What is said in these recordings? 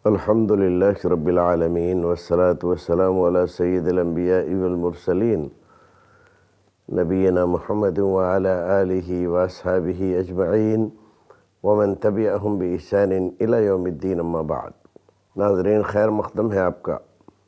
الحمد للہ رب العالمین والصلاة والسلام علی سید الانبیاء والمرسلین نبینا محمد وعلی آلہ واصحابہ اجمعین ومن تبعہم بإحسان الی یوم الدین اما بعد۔ ناظرین، خیر مقدم ہے آپ کا۔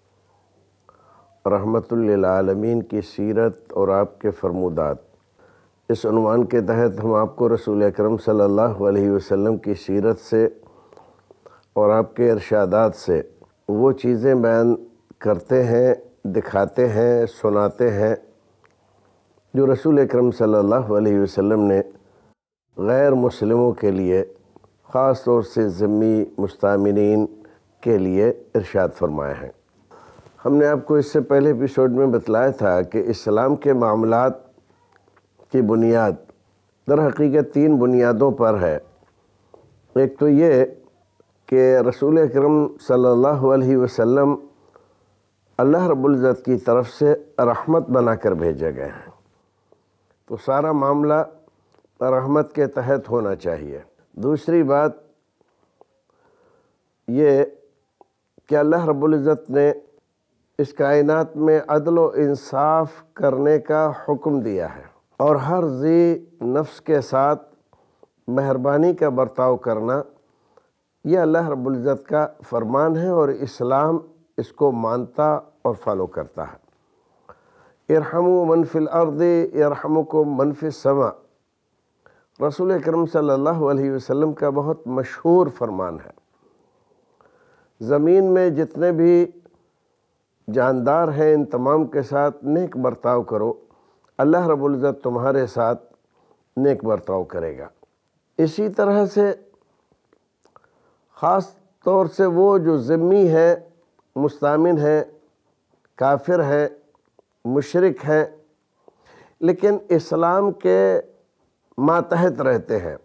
رحمت للعالمین کی سیرت اور آپ کے فرمودات، اس عنوان کے تحت ہم آپ کو رسول اکرم صلی اللہ علیہ وسلم کی سیرت سے اور آپ کے ارشادات سے وہ چیزیں بیان کرتے ہیں، دکھاتے ہیں، سناتے ہیں جو رسول اکرم صلی اللہ علیہ وسلم نے غیر مسلموں کے لیے، خاص طور سے ذمی مستأمنین کے لیے ارشاد فرمائے ہیں۔ ہم نے آپ کو اس سے پہلے ایپیسوڈ میں بتلایا تھا کہ اسلام کے معاملات کی بنیاد در حقیقت 3 بنیادوں پر ہے۔ ایک تو یہ کہ رسول اکرم صلی اللہ علیہ وسلم اللہ رب العزت کی طرف سے رحمت بنا کر بھیجے گئے ہیں، تو سارا معاملہ رحمت کے تحت ہونا چاہیے۔ دوسری بات یہ کہ اللہ رب العزت نے اس کائنات میں عدل و انصاف کرنے کا حکم دیا ہے، اور ہر ذی نفس کے ساتھ مہربانی کا برتاؤ کرنا یہ اللہ رب العزت کا فرمان ہے، اور اسلام اس کو مانتا اور فالو کرتا ہے۔ ارحموا من فی الارض یرحمکم من فی السماء رسول اکرم صلی اللہ علیہ وسلم کا بہت مشہور فرمان ہے۔ زمین میں جتنے بھی جاندار ہیں ان تمام کے ساتھ نیک برتاؤ کرو، اللہ رب العزت تمہارے ساتھ نیک برتاؤ کرے گا۔ اسی طرح سے خاص طور سے وہ جو ذمی ہے، مستأمن ہے، کافر ہے، مشرک ہے، لیکن اسلام کے ماتحت رہتے ہیں،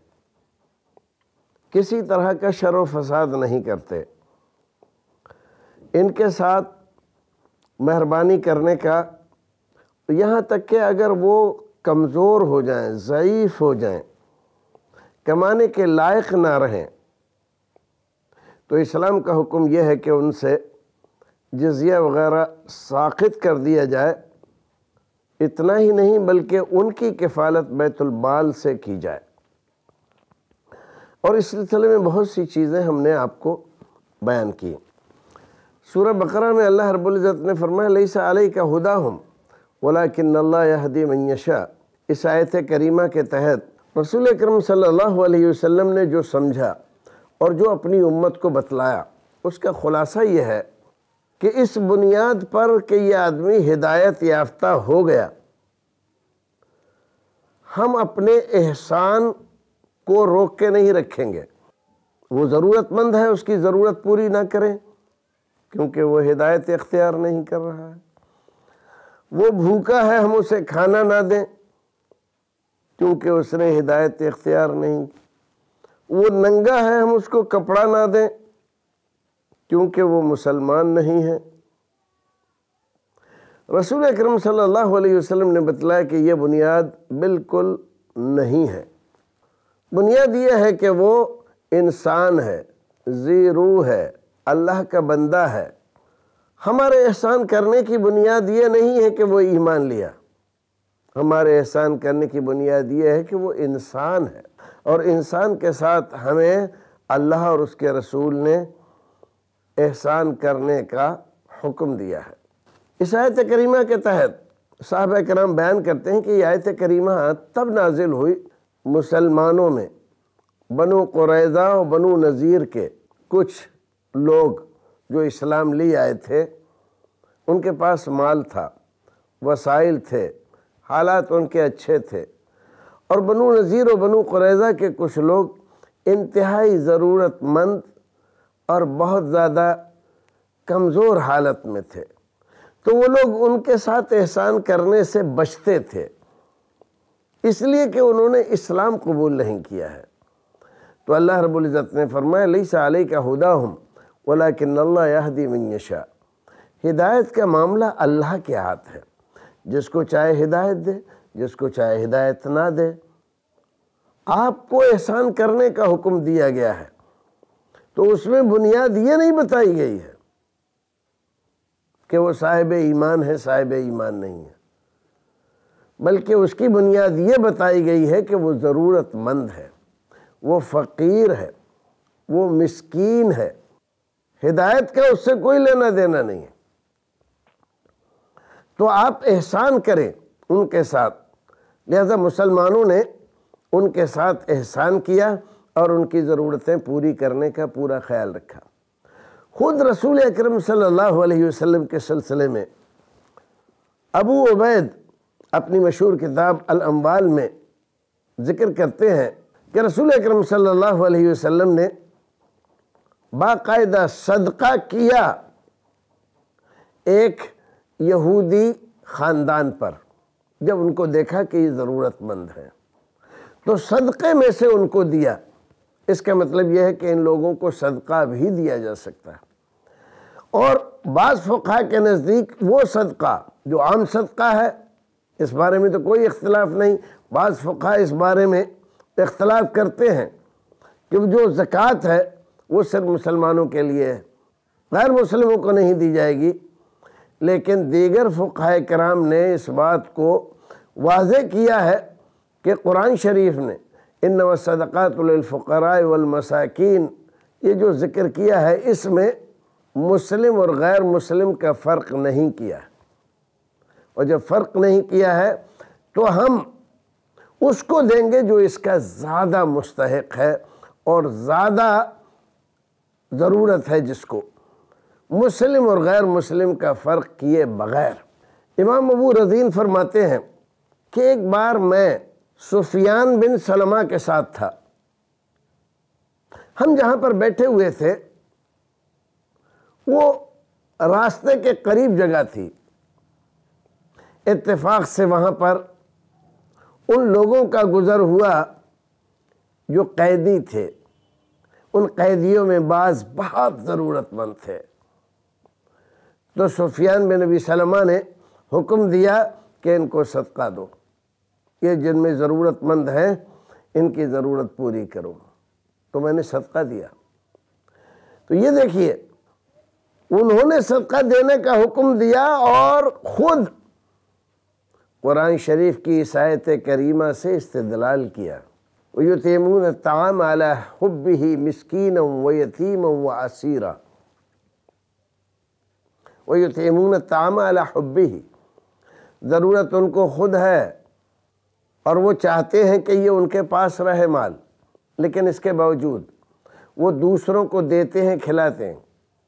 کسی طرح کا شر و فساد نہیں کرتے، ان کے ساتھ مہربانی کرنے کا، یہاں تک کہ اگر وہ کمزور ہو جائیں، ضعیف ہو جائیں، کمانے کے لائق نہ رہیں، تو اسلام کا حکم یہ ہے کہ ان سے جزیہ وغیرہ ساقط کر دیا جائے۔ اتنا ہی نہیں بلکہ ان کی کفالت بیت المال سے کی جائے۔ اور اس سلسلے میں بہت سی چیزیں ہم نے آپ کو بیان کی۔ سورہ بقرہ میں اللہ رب العزت نے فرمایا لیس علیک ھداھم ولکن اللہ یہدی من یشاء۔ اس آیت کریمہ کے تحت رسول اکرم صلی اللہ علیہ وسلم نے جو سمجھا اور جو اپنی امت کو بتلایا، اس کا خلاصہ یہ ہے کہ اس بنیاد پر کہ یہ آدمی ہدایت یافتہ ہو گیا، ہم اپنے احسان کو روک کے نہیں رکھیں گے۔ وہ ضرورت مند ہے، اس کی ضرورت پوری نہ کریں کیونکہ وہ ہدایت اختیار نہیں کر رہا ہے۔ وہ بھوکا ہے، ہم اسے کھانا نہ دیں کیونکہ اس نے ہدایت اختیار نہیں کی۔ وہ ننگا ہے، ہم اس کو کپڑا نہ دیں کیونکہ وہ مسلمان نہیں ہے۔ رسول اکرم صلی اللہ علیہ وسلم نے بتلایا کہ یہ بنیاد بالکل نہیں ہے۔ بنیاد یہ ہے کہ وہ انسان ہے، ذی روح ہے، اللہ کا بندہ ہے۔ ہمارے احسان کرنے کی بنیاد یہ نہیں ہے کہ وہ ایمان لیا، ہمارے احسان کرنے کی بنیاد یہ ہے کہ وہ انسان ہے، اور انسان کے ساتھ ہمیں اللہ اور اس کے رسول نے احسان کرنے کا حکم دیا ہے۔ اس آیت کریمہ کے تحت صحابہ کرام بیان کرتے ہیں کہ یہ آیت کریمہ تب نازل ہوئی مسلمانوں میں بنو قریظہ و بنو نذیر کے کچھ لوگ جو اسلام لے آئے تھے، ان کے پاس مال تھا، وسائل تھے، حالات ان کے اچھے تھے، اور بنو نذیر و بنو قریظہ کے کچھ لوگ انتہائی ضرورت مند اور بہت زیادہ کمزور حالت میں تھے، تو وہ لوگ ان کے ساتھ احسان کرنے سے بچتے تھے، اس لیے کہ انہوں نے اسلام قبول نہیں کیا ہے۔ تو اللہ رب العزت نے فرمایا لیس علیک ھداھم ولکن اللہ یہدی من یشاء۔ ہدایت کا معاملہ اللہ کے ہاتھ ہے، جس کو چاہے ہدایت دے، جس کو چاہے ہدایت نہ دے۔ آپ کو احسان کرنے کا حکم دیا گیا ہے، تو اس میں بنیاد یہ نہیں بتائی گئی ہے کہ وہ صاحب ایمان ہے، صاحب ایمان نہیں ہے، بلکہ اس کی بنیاد یہ بتائی گئی ہے کہ وہ ضرورت مند ہے، وہ فقیر ہے، وہ مسکین ہے، ہدایت کا اس سے کوئی لینا دینا نہیں ہے۔ تو آپ احسان کریں ان کے ساتھ، لہذا مسلمانوں نے ان کے ساتھ احسان کیا اور ان کی ضرورتیں پوری کرنے کا پورا خیال رکھا۔ خود رسول اکرم صلی اللہ علیہ وسلم کے سلسلے میں ابو عبید اپنی مشہور کتاب الاموال میں ذکر کرتے ہیں کہ رسول اکرم صلی اللہ علیہ وسلم نے باقاعدہ صدقہ کیا ایک یہودی خاندان پر، جب ان کو دیکھا کہ یہ ضرورت مند ہے تو صدقے میں سے ان کو دیا۔ اس کا مطلب یہ ہے کہ ان لوگوں کو صدقہ بھی دیا جا سکتا ہے، اور بعض فقہاء کے نزدیک وہ صدقہ جو عام صدقہ ہے، اس بارے میں تو کوئی اختلاف نہیں، بعض فقہاء اس بارے میں اختلاف کرتے ہیں کہ جو زکوٰۃ ہے وہ صرف مسلمانوں کے لیے ہے، غیر مسلموں کو نہیں دی جائے گی، لیکن دیگر فقہاء کرام نے اس بات کو واضح کیا ہے کہ قرآن شریف نے انما الصدقات للفقراء والمساکین یہ جو ذکر کیا ہے، اس میں مسلم اور غیر مسلم کا فرق نہیں کیا، اور جب فرق نہیں کیا ہے تو ہم اس کو دیں گے جو اس کا زیادہ مستحق ہے اور زیادہ ضرورت ہے، جس کو مسلم اور غیر مسلم کا فرق کیے بغیر۔ امام ابو رزین فرماتے ہیں کہ ایک بار میں سفیان بن سلمہ کے ساتھ تھا، ہم جہاں پر بیٹھے ہوئے تھے وہ راستے کے قریب جگہ تھی، اتفاق سے وہاں پر ان لوگوں کا گزر ہوا جو قیدی تھے، ان قیدیوں میں بعض بہت ضرورت مند تھے، تو سفیان بن ابی سلمہ نے حکم دیا کہ ان کو صدقہ دو، یہ جن میں ضرورت مند ہیں ان کی ضرورت پوری کرو، تو میں نے صدقہ دیا۔ تو یہ دیکھیے، انہوں نے صدقہ دینے کا حکم دیا اور خود قرآن شریف کی اس آیت کریمہ سے استدلال کیا، وَيُطْعِمُونَ الطَّعَامَ عَلَى حُبِّهِ مِسْكِينًا وَيَتِيمًا وَأَسِيرًا، وَيُطْعِمُونَ الطَّعَامَ عَلَى حُبِّهِ، ضرورت ان کو خود ہے اور وہ چاہتے ہیں کہ یہ ان کے پاس رہے مال، لیکن اس کے باوجود وہ دوسروں کو دیتے ہیں، کھلاتے ہیں۔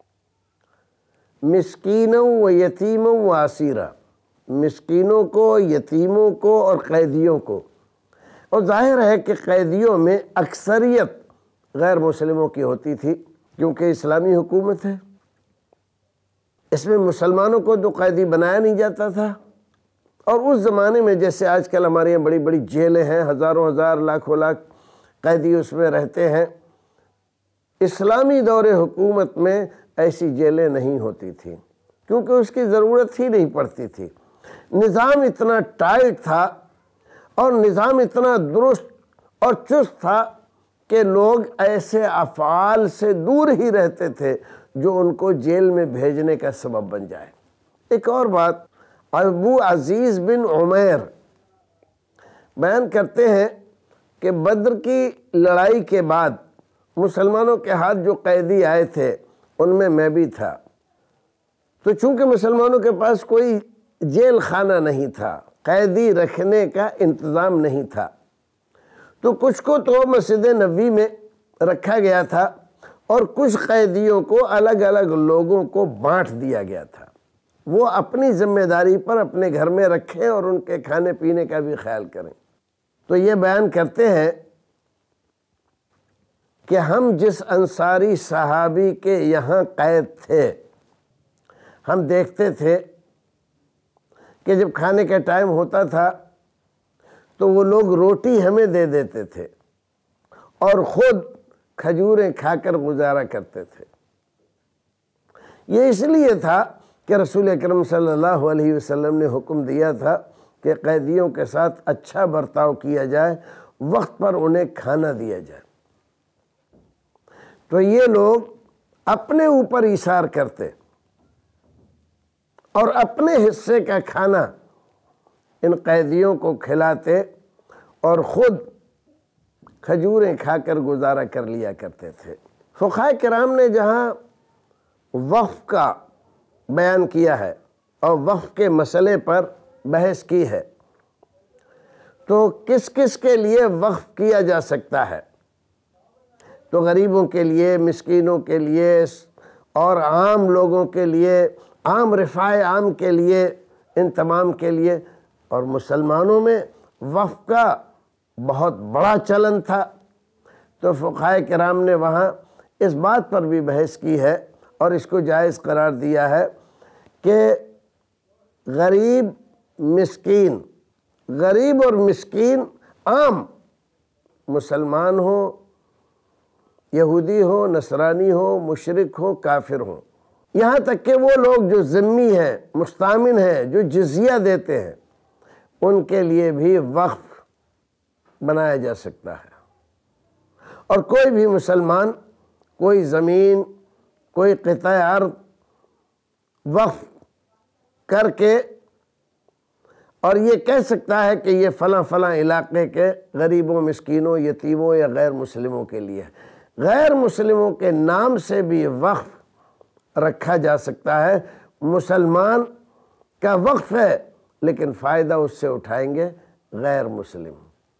مسکینوں و یتیموں و اسیرا، مسکینوں کو، یتیموں کو اور قیدیوں کو، اور ظاہر ہے کہ قیدیوں میں اکثریت غیر مسلموں کی ہوتی تھی، کیونکہ اسلامی حکومت ہے، اس میں مسلمانوں کو تو قیدی بنایا نہیں جاتا تھا، اور اس زمانے میں جیسے آج کل ہمارے یہاں بڑی بڑی جیلیں ہیں، ہزاروں ہزار لاکھوں لاکھ قیدی اس میں رہتے ہیں، اسلامی دور حکومت میں ایسی جیلیں نہیں ہوتی تھیں، کیونکہ اس کی ضرورت ہی نہیں پڑتی تھی۔ نظام اتنا ٹائٹ تھا اور نظام اتنا درست اور چست تھا کہ لوگ ایسے افعال سے دور ہی رہتے تھے جو ان کو جیل میں بھیجنے کا سبب بن جائے۔ ایک اور بات، ابو عزیز بن عمیر بیان کرتے ہیں کہ بدر کی لڑائی کے بعد مسلمانوں کے ہاتھ جو قیدی آئے تھے ان میں بھی تھا، تو چونکہ مسلمانوں کے پاس کوئی جیل خانہ نہیں تھا، قیدی رکھنے کا انتظام نہیں تھا، تو کچھ کو تو مسجد نبوی میں رکھا گیا تھا اور کچھ قیدیوں کو الگ الگ لوگوں کو بانٹ دیا گیا تھا، وہ اپنی ذمہ داری پر اپنے گھر میں رکھیں اور ان کے کھانے پینے کا بھی خیال کریں۔ تو یہ بیان کرتے ہیں کہ ہم جس انصاری صحابی کے یہاں قید تھے، ہم دیکھتے تھے کہ جب کھانے کا ٹائم ہوتا تھا تو وہ لوگ روٹی ہمیں دے دیتے تھے اور خود کھجوریں کھا کر گزارا کرتے تھے۔ یہ اس لیے تھا کہ رسول اکرم صلی اللہ علیہ وسلم نے حکم دیا تھا کہ قیدیوں کے ساتھ اچھا برتاؤ کیا جائے، وقت پر انہیں کھانا دیا جائے۔ تو یہ لوگ اپنے اوپر ایثار کرتے اور اپنے حصے کا کھانا ان قیدیوں کو کھلاتے اور خود کھجوریں کھا کر گزارا کر لیا کرتے تھے۔ فقہاء کرام نے جہاں وقف کا بیان کیا ہے اور وقف کے مسئلے پر بحث کی ہے تو کس کس کے لیے وقف کیا جا سکتا ہے، تو غریبوں کے لیے، مسکینوں کے لیے اور عام لوگوں کے لیے، عام رفاع عام کے لیے، ان تمام کے لیے، اور مسلمانوں میں وقف کا بہت بڑا چلن تھا، تو فقہاء کرام نے وہاں اس بات پر بھی بحث کی ہے اور اس کو جائز قرار دیا ہے کہ غریب اور مسکین عام مسلمان ہوں، یہودی ہو، نصرانی ہو، مشرک ہو، کافر ہوں، یہاں تک کہ وہ لوگ جو ذمہ ہیں، مستامن ہیں، جو جزیہ دیتے ہیں، ان کے لیے بھی وقف بنایا جا سکتا ہے۔ اور کوئی بھی مسلمان کوئی زمین، کوئی قطع ارض وقف کر کے اور یہ کہہ سکتا ہے کہ یہ فلاں فلاں علاقے کے غریبوں، مسکینوں، یتیموں یا غیر مسلموں کے لیے ہے۔ غیر مسلموں کے نام سے بھی وقف رکھا جا سکتا ہے۔ مسلمان کا وقف ہے لیکن فائدہ اس سے اٹھائیں گے غیر مسلم۔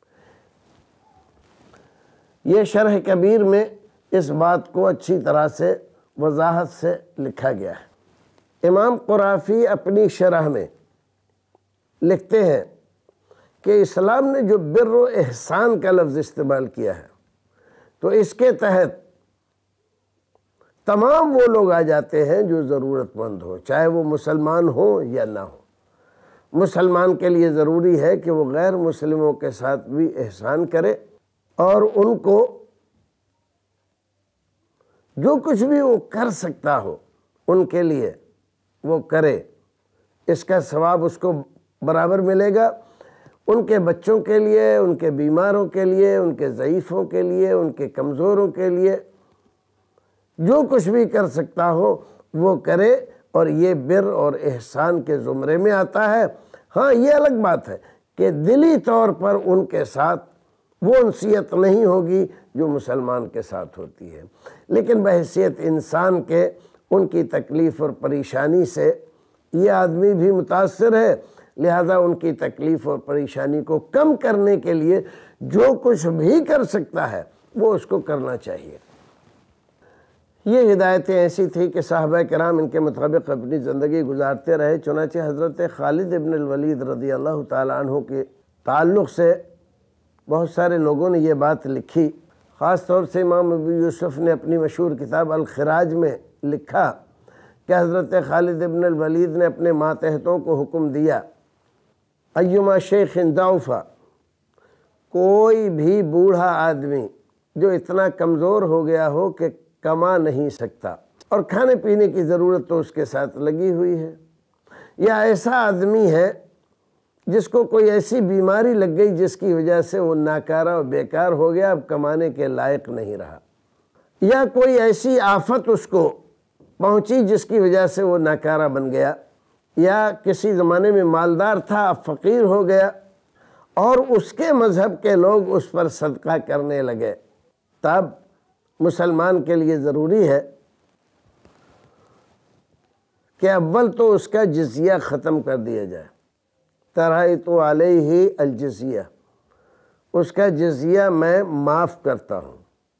یہ شرح کبیر میں اس بات کو اچھی طرح سے وضاحت سے لکھا گیا ہے۔ امام قرافی اپنی شرح میں لکھتے ہیں کہ اسلام نے جو بر و احسان کا لفظ استعمال کیا ہے تو اس کے تحت تمام وہ لوگ آ جاتے ہیں جو ضرورت مند ہو، چاہے وہ مسلمان ہو یا نہ ہو۔ مسلمان کے لیے ضروری ہے کہ وہ غیر مسلموں کے ساتھ بھی احسان کرے اور ان کو جو کچھ بھی وہ کر سکتا ہو ان کے لیے وہ کرے، اس کا ثواب اس کو برابر ملے گا۔ ان کے بچوں کے لیے، ان کے بیماروں کے لیے، ان کے ضعیفوں کے لیے، ان کے کمزوروں کے لیے جو کچھ بھی کر سکتا ہو وہ کرے، اور یہ بر اور احسان کے زمرے میں آتا ہے۔ ہاں، یہ الگ بات ہے کہ دلی طور پر ان کے ساتھ وہ انسیت نہیں ہوگی جو مسلمان کے ساتھ ہوتی ہے، لیکن بحیثیت انسان کے ان کی تکلیف اور پریشانی سے یہ آدمی بھی متاثر ہے، لہذا ان کی تکلیف اور پریشانی کو کم کرنے کے لیے جو کچھ بھی کر سکتا ہے وہ اس کو کرنا چاہیے۔ یہ ہدایتیں ایسی تھی کہ صحابہ کرام ان کے مطابق اپنی زندگی گزارتے رہے۔ چنانچہ حضرت خالد ابن الولید رضی اللہ تعالیٰ عنہ کے تعلق سے بہت سارے لوگوں نے یہ بات لکھی، خاص طور سے امام ابو یوسف نے اپنی مشہور کتاب الخراج میں لکھا کہ حضرت خالد ابن الولید نے اپنے ماتحتوں کو حکم دیا، ایما شیخ ضعف، کوئی بھی بوڑھا آدمی جو اتنا کمزور ہو گیا ہو کہ کما نہیں سکتا اور کھانے پینے کی ضرورت تو اس کے ساتھ لگی ہوئی ہے، یا ایسا آدمی ہے جس کو کوئی ایسی بیماری لگ گئی جس کی وجہ سے وہ ناکارہ و بیکار ہو گیا، اب کمانے کے لائق نہیں رہا، یا کوئی ایسی آفت اس کو پہنچی جس کی وجہ سے وہ ناکارہ بن گیا، یا کسی زمانے میں مالدار تھا اب فقیر ہو گیا اور اس کے مذہب کے لوگ اس پر صدقہ کرنے لگے، تب مسلمان کے لیے ضروری ہے کہ اول تو اس کا جزیہ ختم کر دیا جائے۔ ترائیت علیہ الجزیہ، اس کا جزیہ میں معاف کرتا ہوں،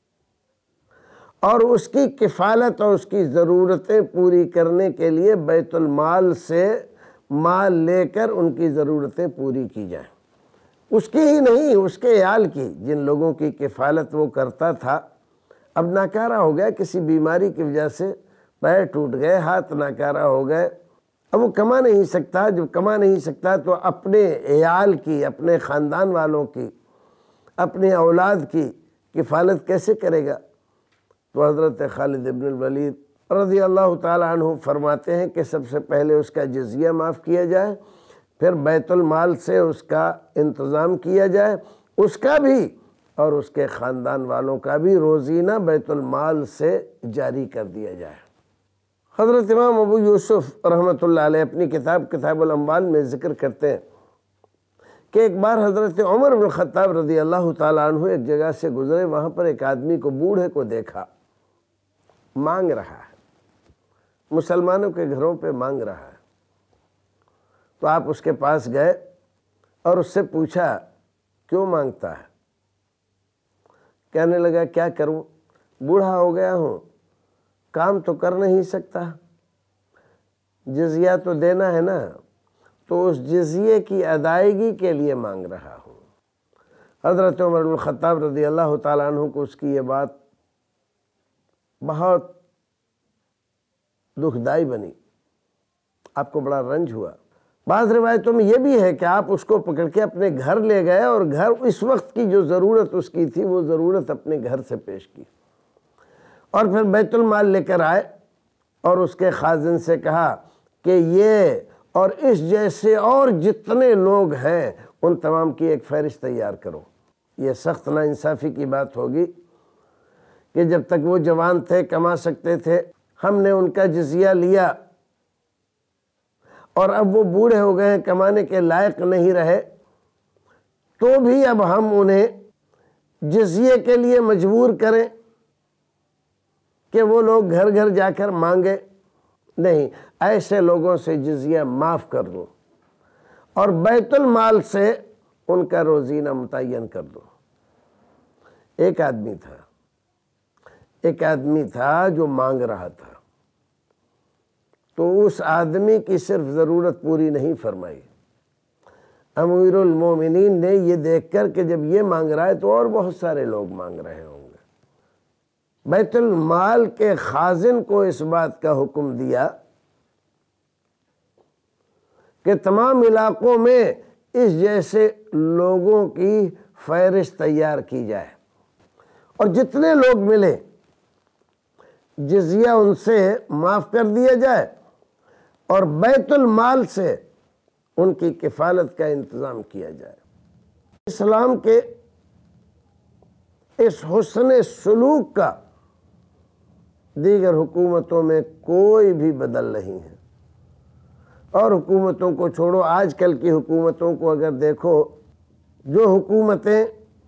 اور اس کی کفالت اور اس کی ضرورتیں پوری کرنے کے لیے بیت المال سے مال لے کر ان کی ضرورتیں پوری کی جائیں، اس کی ہی نہیں، اس کے عیال کی، جن لوگوں کی کفالت وہ کرتا تھا اب ناکارہ ہو گیا، کسی بیماری کی وجہ سے پیر ٹوٹ گئے، ہاتھ ناکارہ ہو گئے، اب وہ کما نہیں سکتا، جب کما نہیں سکتا تو اپنے عیال کی، اپنے خاندان والوں کی، اپنے اولاد کی کفالت کیسے کرے گا؟ تو حضرت خالد ابن الولید رضی اللہ تعالیٰ عنہ فرماتے ہیں کہ سب سے پہلے اس کا جزیہ معاف کیا جائے، پھر بیت المال سے اس کا انتظام کیا جائے، اس کا بھی اور اس کے خاندان والوں کا بھی روزینہ بیت المال سے جاری کر دیا جائے۔ حضرت امام ابو یوسف رحمۃ اللہ علیہ اپنی کتاب الاموال میں ذکر کرتے ہیں کہ ایک بار حضرت عمر بن الخطاب رضی اللہ تعالیٰ عنہ ایک جگہ سے گزرے، وہاں پر ایک آدمی کو، بوڑھے کو دیکھا، مانگ رہا ہے، مسلمانوں کے گھروں پہ مانگ رہا ہے۔ تو آپ اس کے پاس گئے اور اس سے پوچھا کیوں مانگتا ہے؟ کہنے لگا کیا کروں، بوڑھا ہو گیا ہوں، کام تو کر نہیں سکتا، جزیہ تو دینا ہے نا، تو اس جزیے کی ادائیگی کے لیے مانگ رہا ہوں۔ حضرت عمر بن الخطاب رضی اللہ تعالیٰ عنہ کو اس کی یہ بات بہت دکھدائی بنی، آپ کو بڑا رنج ہوا۔ بعض روایتوں میں یہ بھی ہے کہ آپ اس کو پکڑ کے اپنے گھر لے گئے اور گھر اس وقت کی جو ضرورت اس کی تھی وہ ضرورت اپنے گھر سے پیش کی، اور پھر بیت المال لے کر آئے اور اس کے خازن سے کہا کہ یہ اور اس جیسے اور جتنے لوگ ہیں ان تمام کی ایک فہرست تیار کرو۔ یہ سخت ناانصافی کی بات ہوگی کہ جب تک وہ جوان تھے، کما سکتے تھے، ہم نے ان کا جزیہ لیا، اور اب وہ بوڑھے ہو گئے ہیں، کمانے کے لائق نہیں رہے، تو بھی اب ہم انہیں جزیے کے لیے مجبور کریں کہ وہ لوگ گھر گھر جا کر مانگے؟ نہیں، ایسے لوگوں سے جزیہ معاف کر دو اور بیت المال سے ان کا روزینہ متعین کر دو۔ ایک آدمی تھا جو مانگ رہا تھا، تو اس آدمی کی صرف ضرورت پوری نہیں فرمائی، امیر المومنین نے یہ دیکھ کر کہ جب یہ مانگ رہا ہے تو اور بہت سارے لوگ مانگ رہے ہوں گے، بیت المال کے خازن کو اس بات کا حکم دیا کہ تمام علاقوں میں اس جیسے لوگوں کی فہرست تیار کی جائے، اور جتنے لوگ ملے جزیہ ان سے معاف کر دیا جائے، اور بیت المال سے ان کی کفالت کا انتظام کیا جائے۔ اسلام کے اس حسن سلوک کا دیگر حکومتوں میں کوئی بھی بدل نہیں ہے، اور حکومتوں کو چھوڑو، آج کل کی حکومتوں کو اگر دیکھو، جو حکومتیں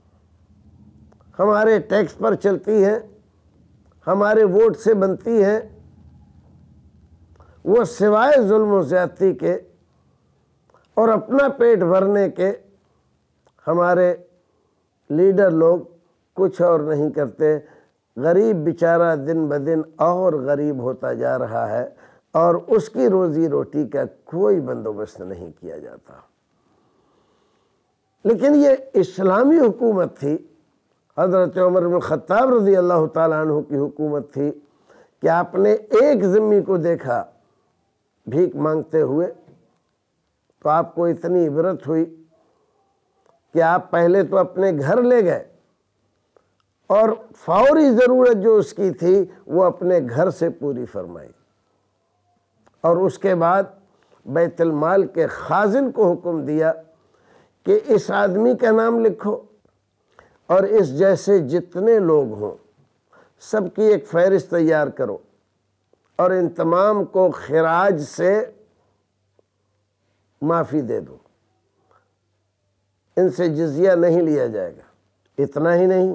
ہمارے ٹیکس پر چلتی ہیں، ہمارے ووٹ سے بنتی ہیں، وہ سوائے ظلم و زیادتی کے اور اپنا پیٹ بھرنے کے ہمارے لیڈر لوگ کچھ اور نہیں کرتے۔ غریب بیچارہ دن بدن اور غریب ہوتا جا رہا ہے، اور اس کی روزی روٹی کا کوئی بندوبست نہیں کیا جاتا۔ لیکن یہ اسلامی حکومت تھی، حضرت عمر بن الخطاب رضی اللہ تعالیٰ عنہ کی حکومت تھی، کہ آپ نے ایک ذمی کو دیکھا بھیک مانگتے ہوئے تو آپ کو اتنی عبرت ہوئی کہ آپ پہلے تو اپنے گھر لے گئے، اور فوری ضرورت جو اس کی تھی وہ اپنے گھر سے پوری فرمائی، اور اس کے بعد بیت المال کے خازن کو حکم دیا کہ اس آدمی کا نام لکھو، اور اس جیسے جتنے لوگ ہوں سب کی ایک فہرست تیار کرو، اور ان تمام کو خراج سے معافی دے دو، ان سے جزیہ نہیں لیا جائے گا۔ اتنا ہی نہیں،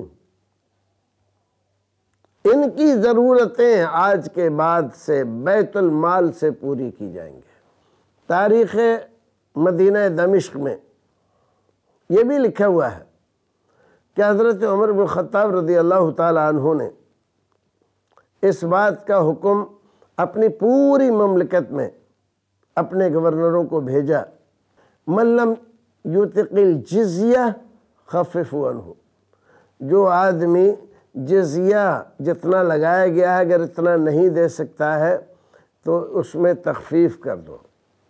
ان کی ضرورتیں آج کے بعد سے بیت المال سے پوری کی جائیں گے۔ تاریخ مدینہ دمشق میں یہ بھی لکھا ہوا ہے کہ حضرت عمر بن الخطاب رضی اللہ تعالیٰ عنہ نے اس بات کا حکم اپنی پوری مملکت میں اپنے گورنروں کو بھیجا، من لم یطق الجزیہ خففوا عنہ، جو آدمی جزیہ جتنا لگایا گیا ہے اگر اتنا نہیں دے سکتا ہے تو اس میں تخفیف کر دو،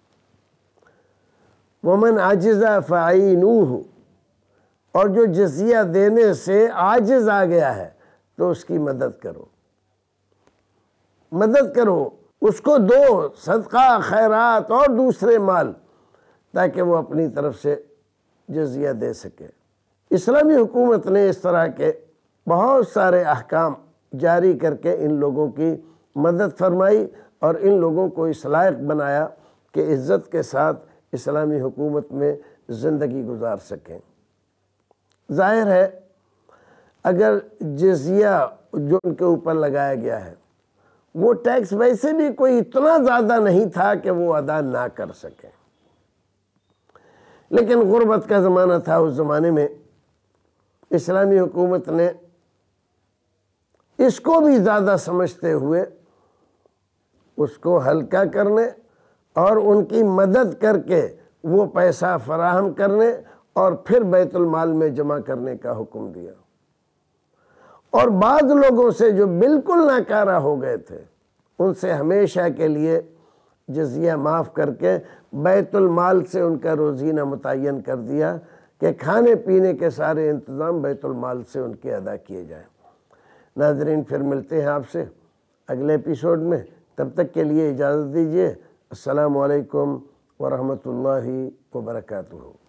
ومن عجز فعینوہ، اور جو جزیہ دینے سے عاجز آ گیا ہے تو اس کی مدد کرو، اس کو دو صدقہ، خیرات اور دوسرے مال، تاکہ وہ اپنی طرف سے جزیہ دے سکے۔ اسلامی حکومت نے اس طرح کے بہت سارے احکام جاری کر کے ان لوگوں کی مدد فرمائی اور ان لوگوں کو اس لائق بنایا کہ عزت کے ساتھ اسلامی حکومت میں زندگی گزار سکیں۔ ظاہر ہے اگر جزیہ جو ان کے اوپر لگایا گیا ہے وہ ٹیکس ویسے بھی کوئی اتنا زیادہ نہیں تھا کہ وہ ادا نہ کر سکیں، لیکن غربت کا زمانہ تھا اس زمانے میں، اسلامی حکومت نے اس کو بھی زیادہ سمجھتے ہوئے اس کو ہلکا کرنے اور ان کی مدد کر کے وہ پیسہ فراہم کرنے اور پھر بیت المال میں جمع کرنے کا حکم دیا، اور بعض لوگوں سے جو بالکل ناکارہ ہو گئے تھے ان سے ہمیشہ کے لیے جزیہ معاف کر کے بیت المال سے ان کا روزینہ متعین کر دیا کہ کھانے پینے کے سارے انتظام بیت المال سے ان کے ادا کیے جائیں۔ ناظرین، پھر ملتے ہیں آپ سے اگلے ایپیسوڈ میں، تب تک کے لیے اجازت دیجیے۔ السلام علیکم ورحمۃ اللہ وبرکاتہ۔